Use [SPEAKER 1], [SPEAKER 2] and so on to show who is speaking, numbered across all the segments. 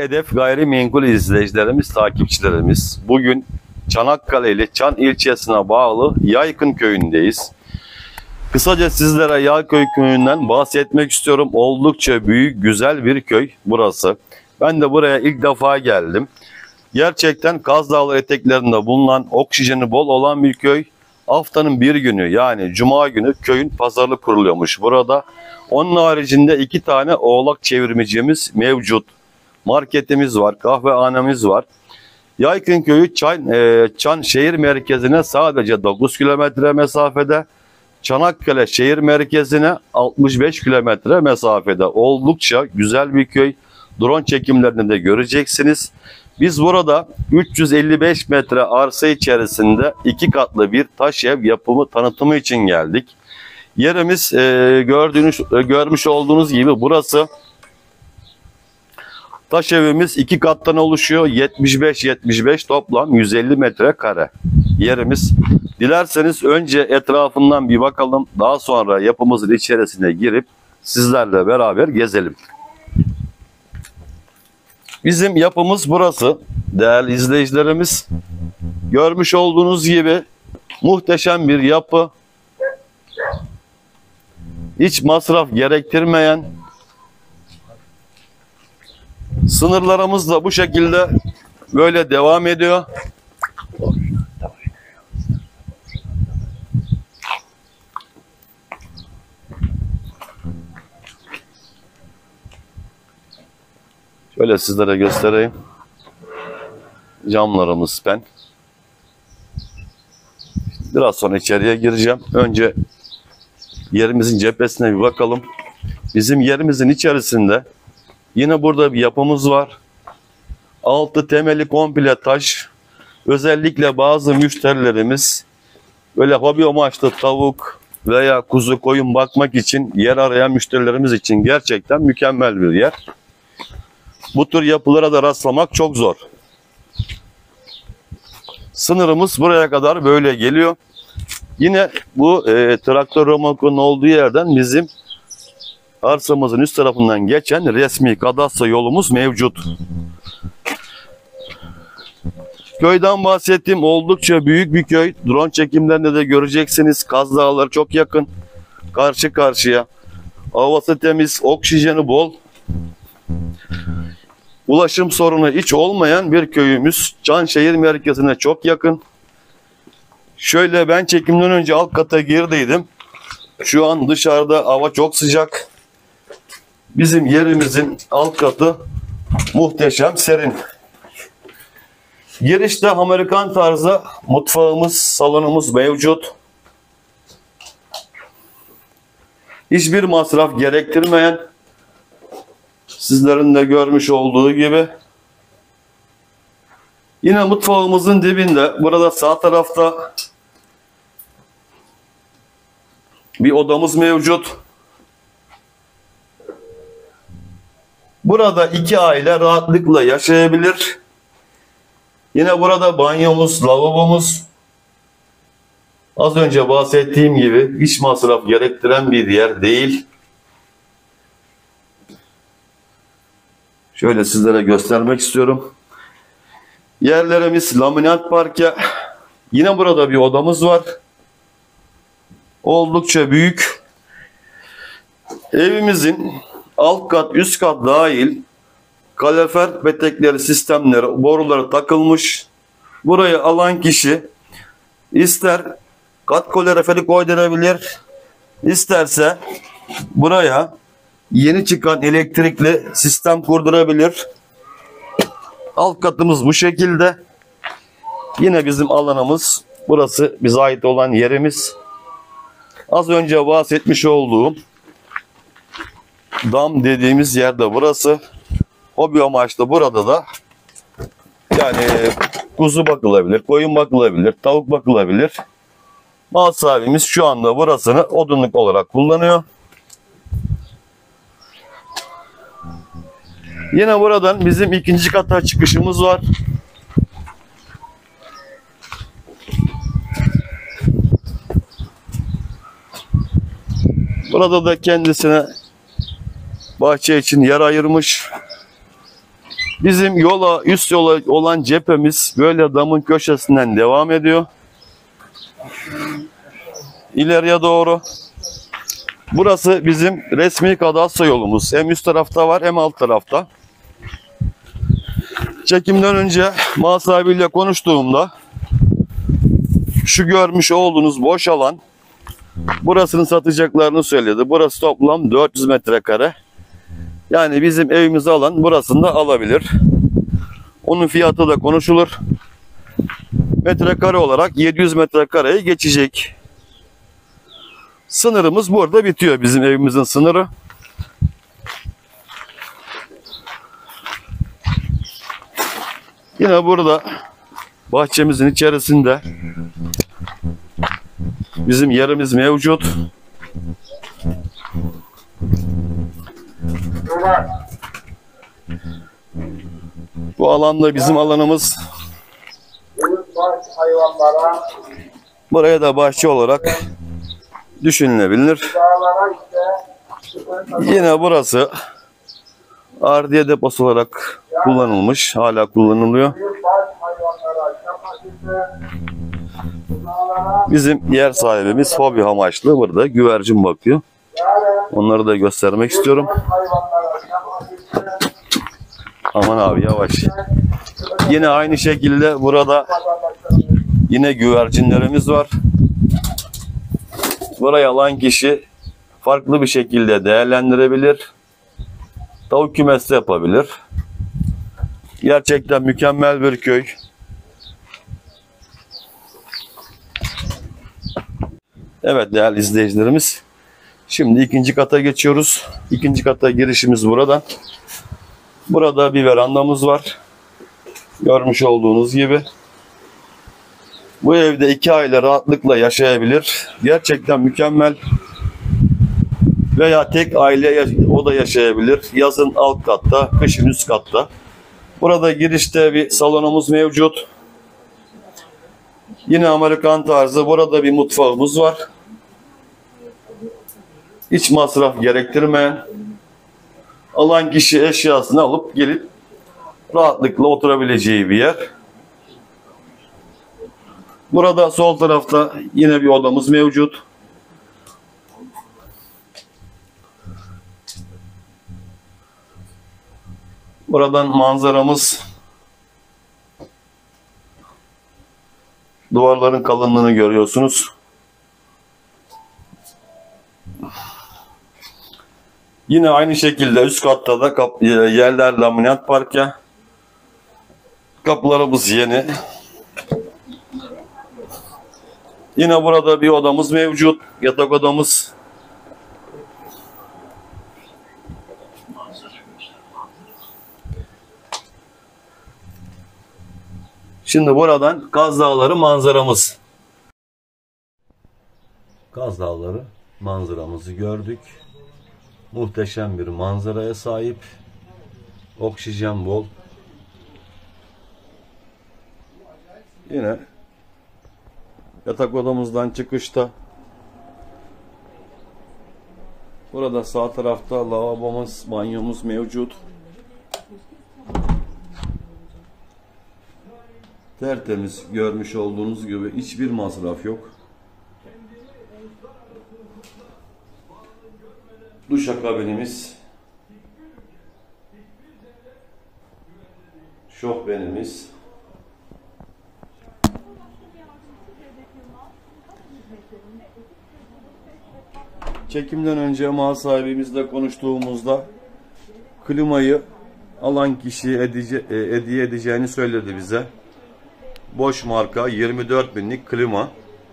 [SPEAKER 1] hedef gayrimenkul izleyicilerimiz, takipçilerimiz. Bugün Çanakkale ile Çan ilçesine bağlı Yaykın köyündeyiz. Kısaca sizlere Yayköy köyünden bahsetmek istiyorum. Oldukça büyük, güzel bir köy burası. Ben de buraya ilk defa geldim. Gerçekten Kaz Dağları eteklerinde bulunan, oksijeni bol olan bir köy. Haftanın bir günü, yani Cuma günü köyün pazarı kuruluyormuş burada. Onun haricinde 2 tane oğlak çevirmecimiz mevcut. Marketimiz var, kahvehanemiz var. Yaykın köyü Çan şehir merkezine sadece 9 kilometre mesafede. Çanakkale şehir merkezine 65 kilometre mesafede. Oldukça güzel bir köy. Drone çekimlerini de göreceksiniz. Biz burada 355 metre arsa içerisinde 2 katlı bir taş ev yapımı tanıtımı için geldik. Yerimiz görmüş olduğunuz gibi burası. Taş evimiz 2 kattan oluşuyor. 75-75 toplam 150 metrekare yerimiz. Dilerseniz önce etrafından bir bakalım. Daha sonra yapımızın içerisine girip sizlerle beraber gezelim. Bizim yapımız burası. Değerli izleyicilerimiz, görmüş olduğunuz gibi muhteşem bir yapı. Hiç masraf gerektirmeyen, sınırlarımız da bu şekilde böyle devam ediyor. Şöyle sizlere göstereyim. Camlarımız pen. Biraz sonra içeriye gireceğim. Önce yerimizin cephesine bir bakalım. Bizim yerimizin içerisinde yine burada bir yapımız var. Altı temeli komple taş. Özellikle bazı müşterilerimiz böyle hobi amaçlı tavuk veya kuzu, koyun bakmak için yer arayan müşterilerimiz için gerçekten mükemmel bir yer. Bu tür yapılara da rastlamak çok zor. Sınırımız buraya kadar böyle geliyor. Yine bu traktör römorkunun olduğu yerden bizim arsamızın üst tarafından geçen resmi kadastro yolumuz mevcut. Köyden bahsettiğim oldukça büyük bir köy. Drone çekimlerinde de göreceksiniz. Kaz Dağları çok yakın. Karşı karşıya. Havası temiz, oksijeni bol. Ulaşım sorunu hiç olmayan bir köyümüz. Çan şehir merkezine çok yakın. Şöyle ben çekimden önce alt kata girdiydim. Şu an dışarıda hava çok sıcak. Bizim yerimizin alt katı muhteşem serin. Girişte Amerikan tarzı mutfağımız, salonumuz mevcut. Hiçbir masraf gerektirmeyen, sizlerin de görmüş olduğu gibi. Yine mutfağımızın dibinde, burada sağ tarafta bir odamız mevcut. Burada 2 aile rahatlıkla yaşayabilir. Yine burada banyomuz, lavabomuz. Az önce bahsettiğim gibi hiç masraf gerektiren bir yer değil. Şöyle sizlere göstermek istiyorum. Yerlerimiz laminat parke. Yine burada bir odamız var. Oldukça büyük. Evimizin alt kat, üst kat dahil kalorifer petekleri, sistemleri, boruları takılmış. Burayı alan kişi ister kat kaloriferi koydurabilir, isterse buraya yeni çıkan elektrikli sistem kurdurabilir. Alt katımız bu şekilde. Yine bizim alanımız. Burası bize ait olan yerimiz. Az önce bahsetmiş olduğum dam dediğimiz yerde burası. Hobi amaçlı burada da yani kuzu bakılabilir, koyun bakılabilir, tavuk bakılabilir. Mal sahibimiz şu anda burasını odunluk olarak kullanıyor. Yine buradan bizim 2. kata çıkışımız var. Burada da kendisine bahçe için yer ayırmış. Bizim üst yola olan cephemiz böyle damın köşesinden devam ediyor. İleriye doğru. Burası bizim resmi kadastro yolumuz. Hem üst tarafta var hem alt tarafta. Çekimden önce mal sahibiyle konuştuğumda şu görmüş olduğunuz boş alan, burasını satacaklarını söyledi. Burası toplam 400 metrekare. Yani bizim evimizi alan burasını da alabilir. Onun fiyatı da konuşulur. Metrekare olarak 700 metrekareyi geçecek. Sınırımız burada bitiyor, bizim evimizin sınırı. Yine burada bahçemizin içerisinde bizim yerimiz mevcut. Bu alanda bizim alanımız. Buraya da bahçe olarak düşünülebilir. Yine burası ardiye deposu olarak kullanılmış. Hala kullanılıyor. Bizim yer sahibimiz hobi amaçlı burada güvercin bakıyor. Onları da göstermek istiyorum. Aman abi yavaş. Yine aynı şekilde burada yine güvercinlerimiz var. Burayı alan kişi farklı bir şekilde değerlendirebilir. Tavuk kümesi yapabilir. Gerçekten mükemmel bir köy. Evet değerli izleyicilerimiz. Şimdi ikinci kata geçiyoruz. İkinci kata girişimiz buradan. Burada bir verandamız var. Görmüş olduğunuz gibi. Bu evde 2 aile rahatlıkla yaşayabilir. Gerçekten mükemmel. Veya tek aile o da yaşayabilir. Yazın alt katta, kışın üst katta. Burada girişte bir salonumuz mevcut. Yine Amerikan tarzı burada bir mutfağımız var. Hiç masraf gerektirmeyen, alan kişi eşyasını alıp gelip rahatlıkla oturabileceği bir yer. Burada sol tarafta yine bir odamız mevcut. Buradan manzaramız, duvarların kalınlığını görüyorsunuz. Yine aynı şekilde üst katta da yerler laminat parke. Kapılarımız yeni. Yine burada bir odamız mevcut. Yatak odamız. Şimdi buradan Kaz Dağları manzaramız. Kaz Dağları manzaramızı gördük. Muhteşem bir manzaraya sahip. Oksijen bol. Yine yatak odamızdan çıkışta burada sağ tarafta lavabomuz, banyomuz mevcut. Tertemiz, görmüş olduğunuz gibi hiçbir masraf yok. Duşakabinimiz, şofbenimiz. Çekimden önce mal sahibimizle konuştuğumuzda klimayı alan kişiye hediye edeceğini söyledi bize. Bosch marka 24 binlik klima.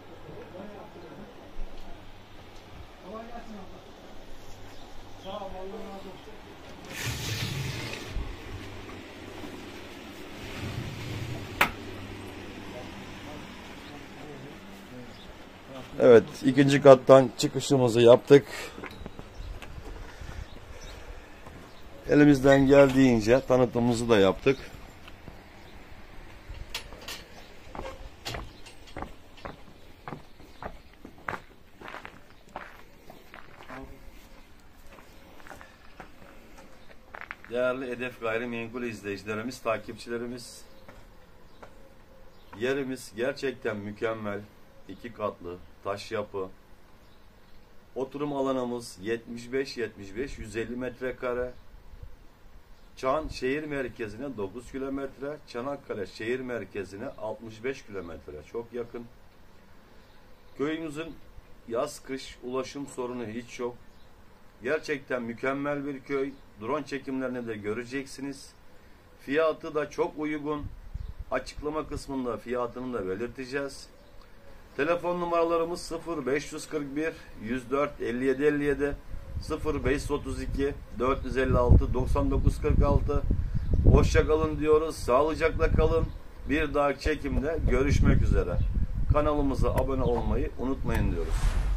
[SPEAKER 1] Evet, ikinci kattan çıkışımızı yaptık. Elimizden geldiğince tanıtımımızı da yaptık. Değerli Hedef Gayrimenkul izleyicilerimiz, takipçilerimiz, yerimiz gerçekten mükemmel. 2 katlı taş yapı. Oturum alanımız 75-150 metrekare. Çan şehir merkezine 9 kilometre, Çanakkale şehir merkezine 65 kilometre, çok yakın. Köyümüzün yaz-kış ulaşım sorunu hiç yok. Gerçekten mükemmel bir köy. Drone çekimlerini de göreceksiniz. Fiyatı da çok uygun. Açıklama kısmında fiyatını da belirteceğiz. Telefon numaralarımız 0541 104 57 57, 0532 456 99 46. Hoşça kalın diyoruz. Sağlıcakla kalın. Bir dahaki çekimde görüşmek üzere. Kanalımıza abone olmayı unutmayın diyoruz.